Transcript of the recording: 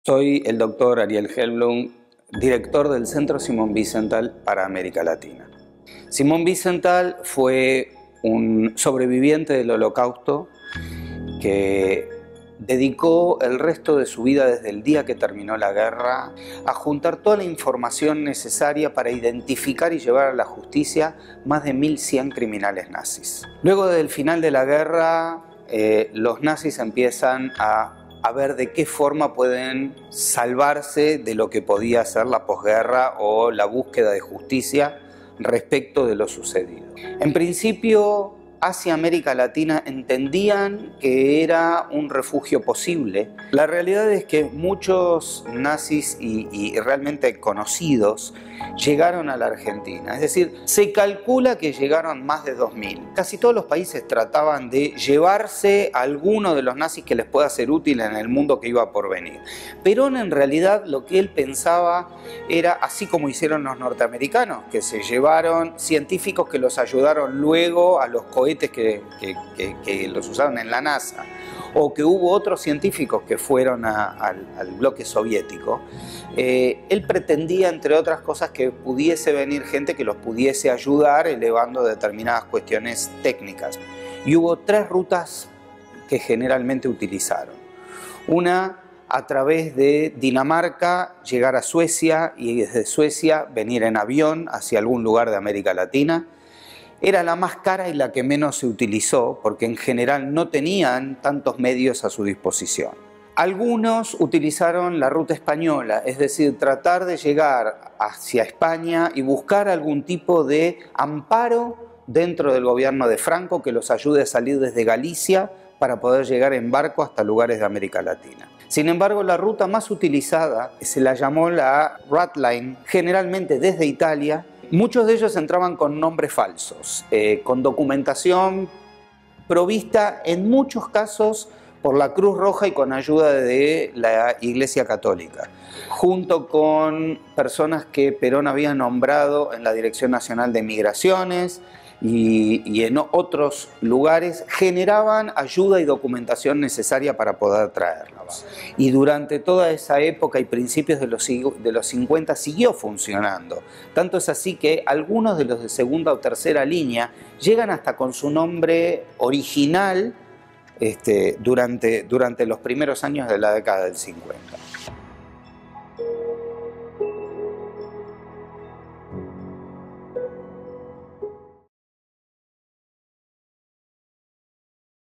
Soy el doctor Ariel Helblum, director del Centro Simón Wiesenthal para América Latina. Simón Wiesenthal fue un sobreviviente del Holocausto que dedicó el resto de su vida desde el día que terminó la guerra a juntar toda la información necesaria para identificar y llevar a la justicia más de 1.100 criminales nazis. Luego del final de la guerra, los nazis empiezan a ver de qué forma pueden salvarse de lo que podía ser la posguerra o la búsqueda de justicia respecto de lo sucedido. En principio, Asia y América Latina entendían que era un refugio posible. La realidad es que muchos nazis y realmente conocidos llegaron a la Argentina. Es decir, se calcula que llegaron más de 2.000. Casi todos los países trataban de llevarse a alguno de los nazis que les pueda ser útil en el mundo que iba por venir. Perón, en realidad, lo que él pensaba era, así como hicieron los norteamericanos, que se llevaron científicos que los ayudaron luego a los cohetes que los usaron en la NASA, o que hubo otros científicos que fueron al bloque soviético. Él pretendía, entre otras cosas, que pudiese venir gente que los pudiese ayudar elevando determinadas cuestiones técnicas. Y hubo 3 rutas que generalmente utilizaron. Una, a través de Dinamarca, llegar a Suecia y desde Suecia venir en avión hacia algún lugar de América Latina. Era la más cara y la que menos se utilizó, porque en general no tenían tantos medios a su disposición. Algunos utilizaron la ruta española, es decir, tratar de llegar hacia España y buscar algún tipo de amparo dentro del gobierno de Franco que los ayude a salir desde Galicia para poder llegar en barco hasta lugares de América Latina. Sin embargo, la ruta más utilizada se la llamó la Rat Line, generalmente desde Italia. Muchos de ellos entraban con nombres falsos, con documentación provista en muchos casos por la Cruz Roja y con ayuda de la Iglesia Católica, junto con personas que Perón había nombrado en la Dirección Nacional de Migraciones y en otros lugares, generaban ayuda y documentación necesaria para poder traerlos. Y durante toda esa época y principios de los 50 siguió funcionando. Tanto es así que algunos de los de segunda o tercera línea llegan hasta con su nombre original durante los primeros años de la década del 50.